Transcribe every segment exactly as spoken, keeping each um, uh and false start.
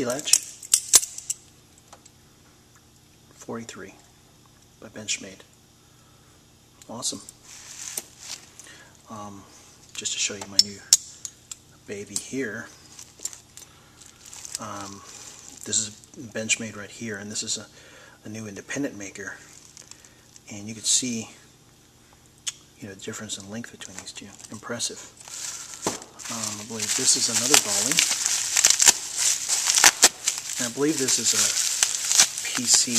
T-Latch forty-three by Benchmade. Awesome. Um, just to show you my new baby here. Um, this is Benchmade right here, and this is a, a new independent maker. And you can see, you know, the difference in length between these two. Impressive. Um, I believe this is another Bowie. And I believe this is a P C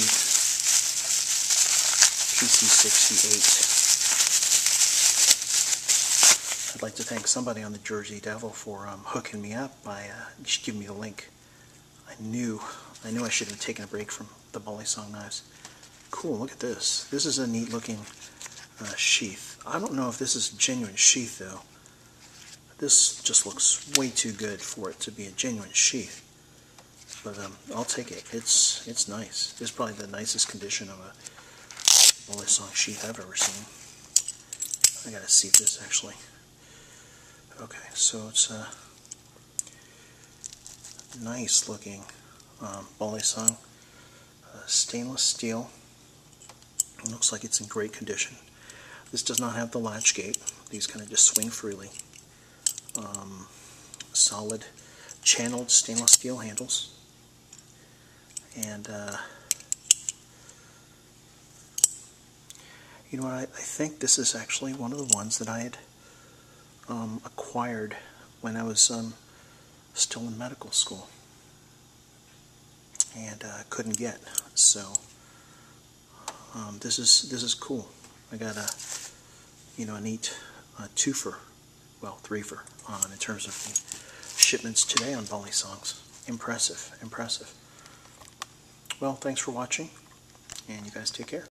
P C sixty-eight. I'd like to thank somebody on the Jerzee Devil Forum hooking me up by uh, just giving me the link. I knew, I knew I should have taken a break from the Balisong knives. Cool, look at this. This is a neat looking uh, sheath. I don't know if this is a genuine sheath though. This just looks way too good for it to be a genuine sheath. But um, I'll take it. It's it's nice. This is probably the nicest condition of a Balisong sheath I've ever seen. I gotta see this actually. Okay, so it's a nice looking um, Balisong uh, stainless steel. It looks like it's in great condition. This does not have the latch gate. These kind of just swing freely. Um, solid channeled stainless steel handles. And uh, you know what, I, I think this is actually one of the ones that I had um, acquired when I was um, still in medical school and uh, couldn't get. So um, this is this is cool. I got a you know a neat uh, twofer, well threefer on in terms of the shipments today on Balisongs. Impressive, impressive. Well, thanks for watching, and you guys take care.